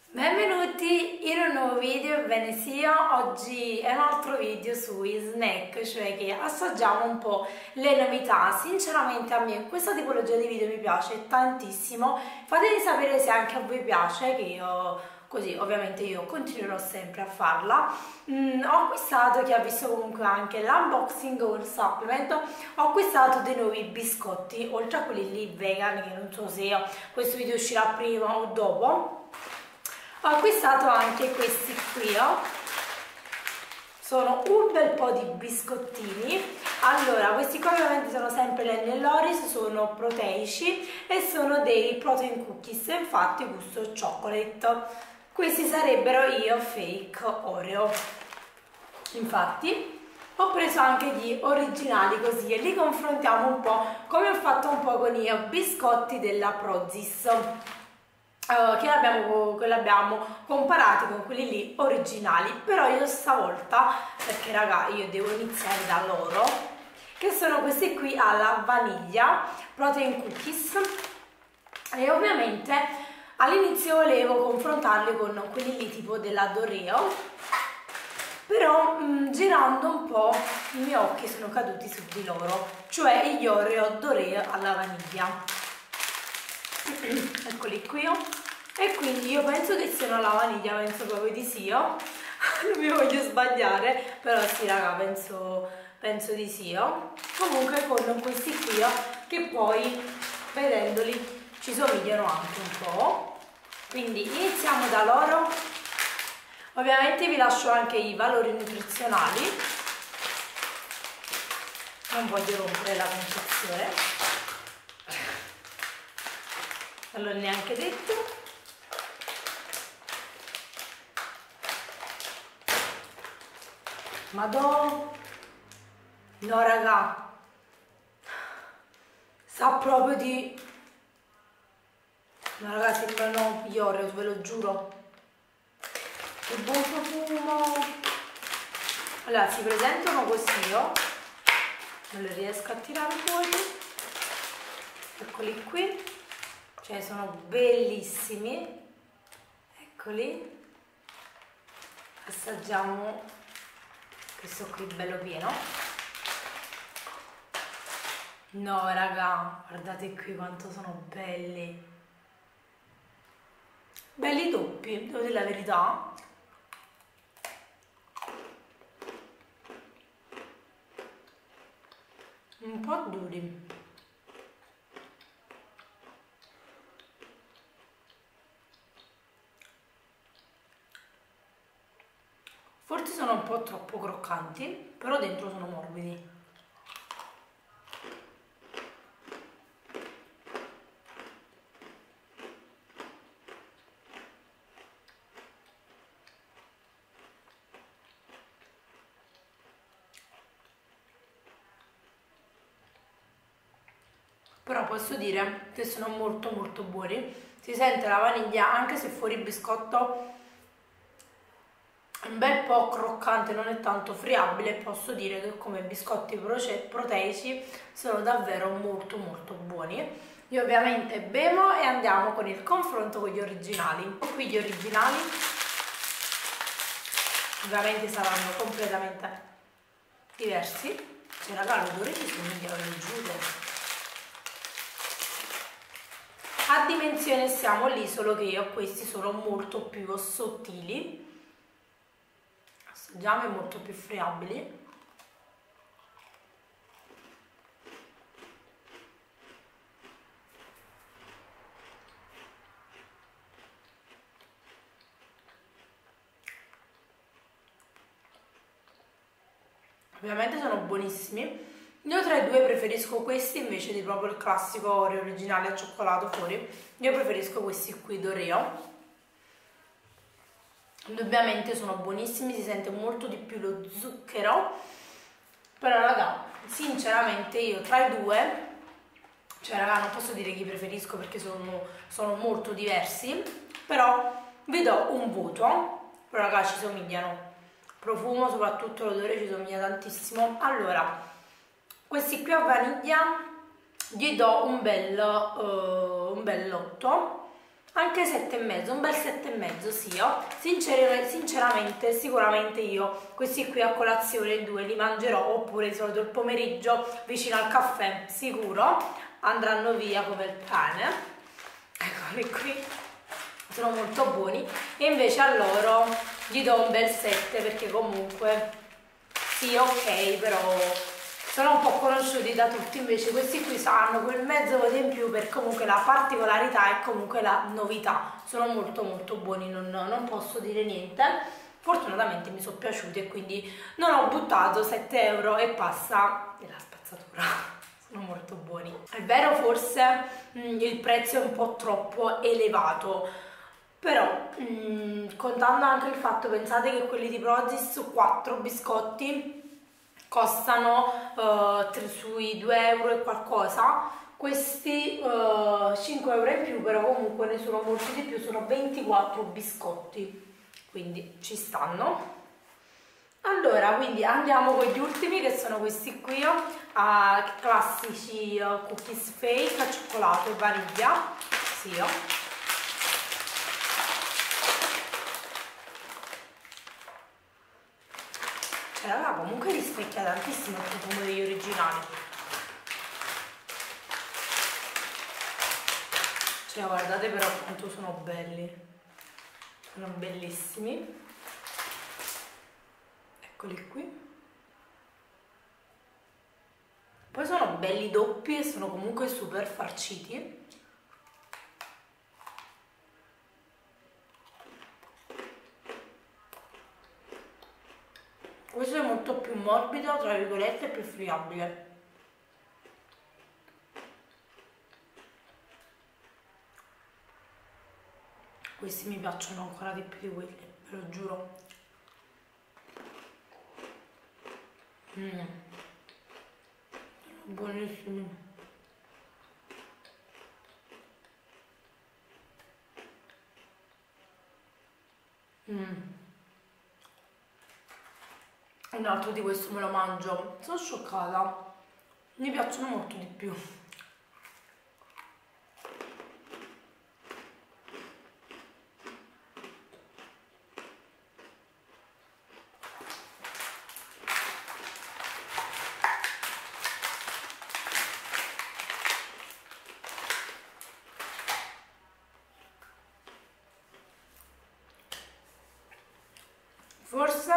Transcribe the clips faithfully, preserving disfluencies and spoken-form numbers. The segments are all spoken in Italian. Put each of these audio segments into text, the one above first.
Benvenuti in un nuovo video, ebbene sia, oggi è un altro video sui snack, cioè che assaggiamo un po' le novità. Sinceramente a me questa tipologia di video mi piace tantissimo, fatemi sapere se anche a voi piace, che io così ovviamente io continuerò sempre a farla. Mm, ho acquistato, chi ha visto comunque anche l'unboxing o il supplement, ho acquistato dei nuovi biscotti, oltre a quelli lì vegan, che non so se questo video uscirà prima o dopo. Ho acquistato anche questi qui, oh. Sono un bel po' di biscottini. Allora, questi qua ovviamente sono sempre l'Enelloris, sono proteici e sono dei protein cookies, infatti gusto chocolate. Questi sarebbero io fake Oreo. Infatti ho preso anche gli originali così e li confrontiamo un po' come ho fatto un po' con i biscotti della Prozis. Uh, che l'abbiamo comparati con quelli lì originali, però io stavolta, perché raga io devo iniziare da loro, che sono questi qui alla vaniglia protein cookies, e ovviamente all'inizio volevo confrontarli con quelli lì tipo della Doreo, però mh, girando un po' i miei occhi sono caduti su di loro, cioè gli Oreo Doreo alla vaniglia. Eccoli qui, e quindi io penso che siano alla vaniglia, penso proprio di sì, oh. Non mi voglio sbagliare, però sì raga, penso, penso di sì, oh. Comunque con questi qui, oh, che poi vedendoli ci somigliano anche un po', quindi iniziamo da loro. Ovviamente vi lascio anche i valori nutrizionali, non voglio rompere la confezione. Non l'ho neanche detto. Madò, no raga, sa proprio di, no raga, sembrano gli Oreo, ve lo giuro, che buon profumo. Allora si presentano così, oh. Non li riesco a tirare fuori, eccoli qui. Cioè sono bellissimi, eccoli. Assaggiamo questo qui bello pieno. No raga, guardate qui quanto sono belli, belli doppi, devo dire la verità. Un po' duri. Forse sono un po' troppo croccanti, però dentro sono morbidi. Però posso dire che sono molto molto buoni. Si sente la vaniglia, anche se fuori il biscotto un bel po' croccante, non è tanto friabile. Posso dire che come biscotti proteici sono davvero molto molto buoni. Io ovviamente bevo e andiamo con il confronto con gli originali. Qui gli originali ovviamente saranno completamente diversi. Cioè raga, l'odore ci somiglia, lo giuro. A dimensione siamo lì, solo che io questi sono molto più sottili. Assaggiamo, è molto più friabili. Ovviamente sono buonissimi. Io tra i due preferisco questi invece di proprio il classico Oreo originale al cioccolato fuori. Io preferisco questi qui d'Oreo. Indubbiamente sono buonissimi, si sente molto di più lo zucchero, però raga, sinceramente io tra i due, cioè raga, non posso dire chi preferisco perché sono, sono molto diversi, però vi do un voto. Però raga, ci somigliano, profumo, soprattutto l'odore ci somiglia tantissimo. Allora, questi qui a vaniglia gli do un bel, uh, un bel otto. anche sette e mezzo, un bel sette e mezzo sì, io Sincer sinceramente sicuramente io questi qui a colazione due li mangerò, oppure di solito il pomeriggio vicino al caffè sicuro andranno via come il pane. Eccoli qui, sono molto buoni, e invece a loro gli do un bel sette perché comunque sì, ok, però sono un po' conosciuti da tutti. Invece questi qui hanno quel mezzo voto in più per comunque la particolarità e comunque la novità. Sono molto molto buoni, non, non posso dire niente. Fortunatamente mi sono piaciuti e quindi non ho buttato sette euro e passa nella spazzatura. Sono molto buoni. È vero, forse mh, il prezzo è un po' troppo elevato, però mh, contando anche il fatto, pensate che quelli di Prozis quattro biscotti costano uh, sui due euro e qualcosa, questi uh, cinque euro in più, però comunque ne sono molti di più, sono ventiquattro biscotti, quindi ci stanno. Allora, quindi andiamo con gli ultimi, che sono questi qui, uh, classici uh, cookies fake al cioccolato e vaniglia, sì, oh. Cioè, raga, comunque rispecchia tantissimo il profumo degli originali. Cioè, guardate però quanto sono belli. Sono bellissimi. Eccoli qui. Poi sono belli doppi e sono comunque super farciti. Questo è molto più morbido, tra virgolette, e più friabile. Questi mi piacciono ancora di più di quelli, ve lo giuro. Mm. Buonissimi. Mm. Un altro di questo me lo mangio, sono scioccata, mi piacciono molto di più. Forse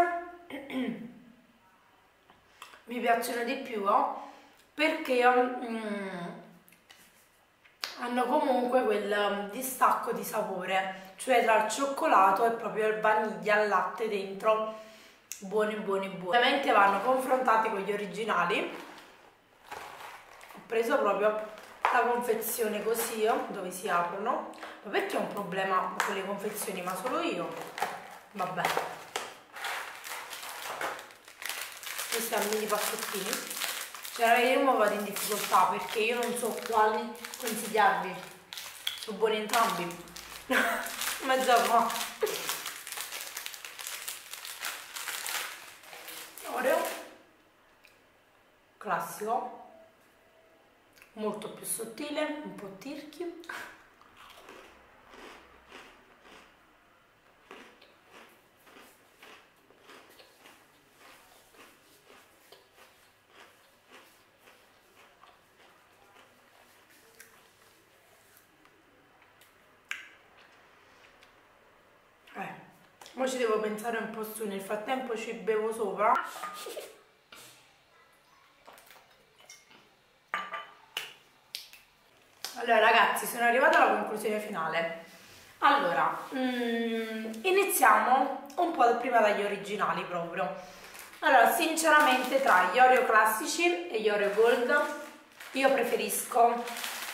mi piacciono di più, oh, perché mm, hanno comunque quel distacco di sapore, cioè tra il cioccolato e proprio il vaniglia al latte dentro, buoni buoni buoni. Ovviamente vanno confrontati con gli originali. Ho preso proprio la confezione così, dove si aprono, ma perché ho un problema con le confezioni, ma solo io? Vabbè. Questi sono mini pacchettini, cioè la vedremo, vado in difficoltà perché io non so quali consigliarvi, sono buoni entrambi. Mezza qua. Oreo classico, molto più sottile, un po' tirchi. Ora ci devo pensare un po' su, nel frattempo ci bevo sopra. Allora ragazzi, sono arrivata alla conclusione finale. Allora, mm, iniziamo un po' prima dagli originali proprio. Allora, sinceramente tra gli Oreo classici e gli Oreo Gold, io preferisco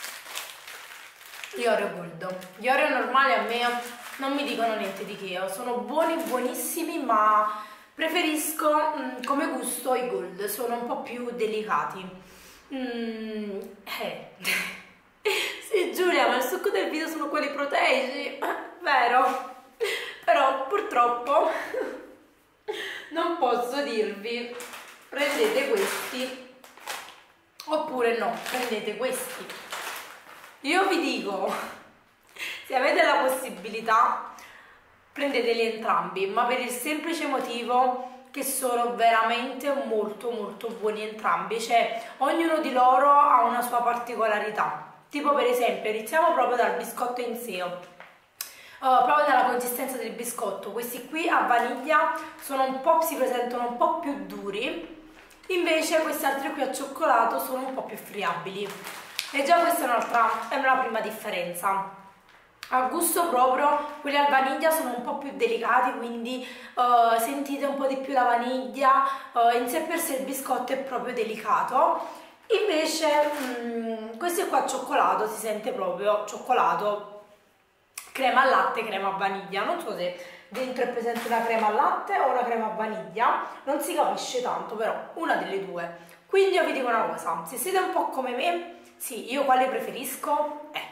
gli Oreo Gold. Gli Oreo normali a me non mi dicono niente di che, sono buoni, buonissimi, ma preferisco mh, come gusto i Gold, sono un po' più delicati. Mm, eh. Sì Giulia, ma il succo del video sono quelli proteici, vero? Però purtroppo non posso dirvi prendete questi oppure no, prendete questi. Io vi dico, Se avete la possibilità prendeteli entrambi, ma per il semplice motivo che sono veramente molto molto buoni entrambi, cioè ognuno di loro ha una sua particolarità. Tipo per esempio, iniziamo proprio dal biscotto in sé, uh, proprio dalla consistenza del biscotto. Questi qui a vaniglia sono un po', si presentano un po' più duri, invece questi altri qui a cioccolato sono un po' più friabili, e già questa è un'altra, è una prima differenza. A gusto proprio, quelli al vaniglia sono un po' più delicati, quindi uh, sentite un po' di più la vaniglia, uh, in sé per sé il biscotto è proprio delicato. Invece mh, questo qua al cioccolato si sente proprio cioccolato, crema al latte, crema a vaniglia. Non so se dentro è presente una crema al latte o una crema a vaniglia, non si capisce tanto, però una delle due. Quindi io vi dico una cosa, se siete un po' come me, sì, io quale preferisco? Eh,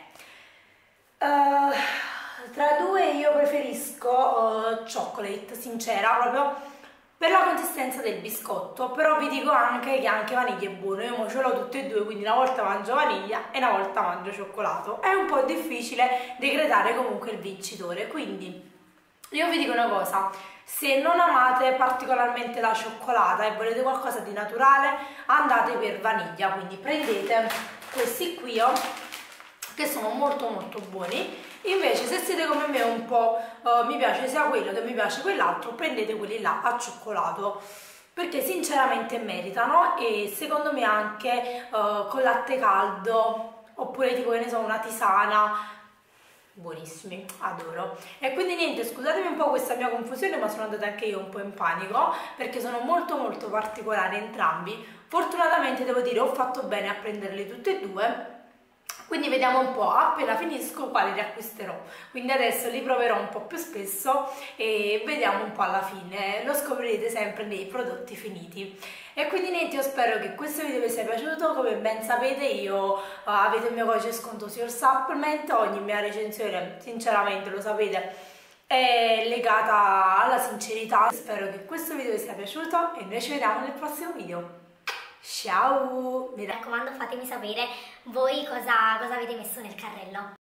uh, tra due io preferisco uh, chocolate, sincera, proprio per la consistenza del biscotto, però vi dico anche che anche vaniglia è buono. Io mo ce l'ho tutte e due, quindi una volta mangio vaniglia e una volta mangio cioccolato. È un po' difficile decretare comunque il vincitore, quindi io vi dico una cosa: se non amate particolarmente la cioccolata e volete qualcosa di naturale, andate per vaniglia, quindi prendete questi qui, oh, che sono molto molto buoni. Invece se siete come me un po' uh, mi piace sia quello che mi piace quell'altro, prendete quelli là a cioccolato, perché sinceramente meritano, e secondo me anche uh, con latte caldo, oppure tipo che ne so, una tisana, buonissimi, adoro. E quindi niente, scusatemi un po' questa mia confusione, ma sono andata anche io un po' in panico perché sono molto molto particolari entrambi. Fortunatamente devo dire ho fatto bene a prenderli tutti e due, quindi vediamo un po', appena finisco quali riacquisterò. Quindi adesso li proverò un po' più spesso e vediamo un po' alla fine, lo scoprirete sempre nei prodotti finiti. E quindi niente, io spero che questo video vi sia piaciuto. Come ben sapete io uh, avete il mio codice sconto su Your Supplement, ogni mia recensione sinceramente lo sapete è legata alla sincerità. Spero che questo video vi sia piaciuto e noi ci vediamo nel prossimo video. Ciao! Mi raccomando, fatemi sapere voi cosa, cosa avete messo nel carrello.